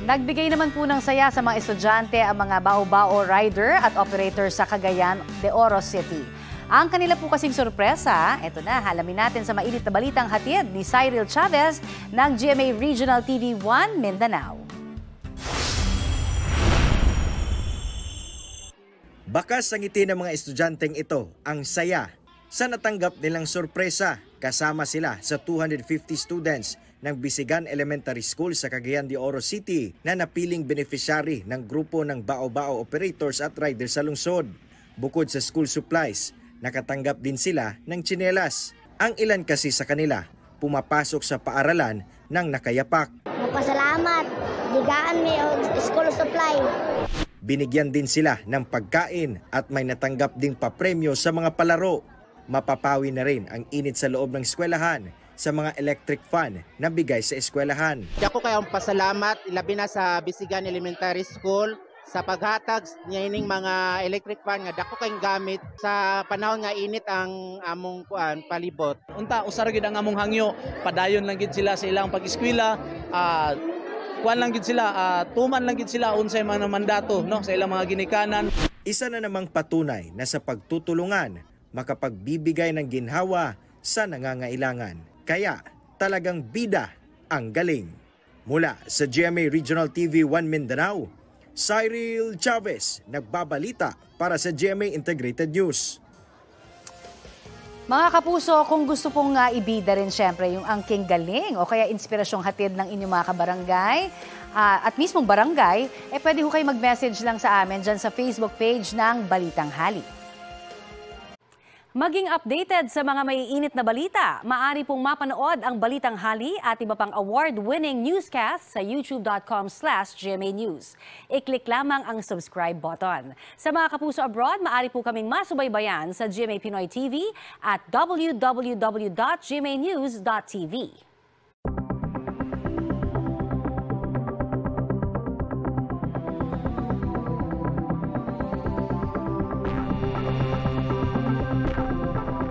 Nagbigay naman po ng saya sa mga estudyante ang mga bao-bao rider at operator sa Cagayan de Oro City. Ang kanila po kasing sorpresa, eto na, halamin natin sa mainit na balitang hatid ni Cyril Chavez ng GMA Regional TV 1 Mindanao. Bakas ang ngiti ng mga estudyanteng ito ang saya sa natanggap nilang sorpresa. Kasama sila sa 250 students ng Bisigan Elementary School sa Cagayan de Oro City na napiling beneficiary ng grupo ng bao-bao operators at riders sa lungsod. Bukod sa school supplies, nakatanggap din sila ng tsinelas. Ang ilan kasi sa kanila pumapasok sa paaralan ng nakayapak. Magpasalamat, digaan may school supply. Binigyan din sila ng pagkain at may natanggap ding papremyo sa mga palaro. Mapapawi na rin ang init sa loob ng eskwelahan sa mga electric fan na bigay sa eskwelahan. Ako kayong pasalamat, labi na sa Bisigan Elementary School sa paghatag niya ining mga electric fan nga dako kayong gamit sa panahon nga init ang among palibot. Unta usar gid ang among hangyo, padayon lang gid sila sa ilang pag-eskwela, kuan lang gid sila, tuman lang gid sila unsay mga mandato no sa ilang mga ginikanan. Isa na namang patunay na sa pagtutulungan makapagbibigay ng ginhawa sa nangangailangan. Kaya talagang bida ang galing. Mula sa GMA Regional TV 1 Mindanao, Cyril Chavez, nagbabalita para sa GMA Integrated News. Mga kapuso, kung gusto pong ibida rin syempre yung angking galing o kaya inspirasyong hatid ng inyong mga kabarangay at mismong barangay, pwede ho kayo mag-message lang sa amin dyan sa Facebook page ng Balitang Hali. Maging updated sa mga maiinit na balita, maaari pong mapanood ang Balitang Hali at iba pang award-winning newscast sa youtube.com/GMA News. I-click lamang ang subscribe button. Sa mga kapuso abroad, maaari po kaming masubaybayan sa GMA Pinoy TV at www.gmanews.tv.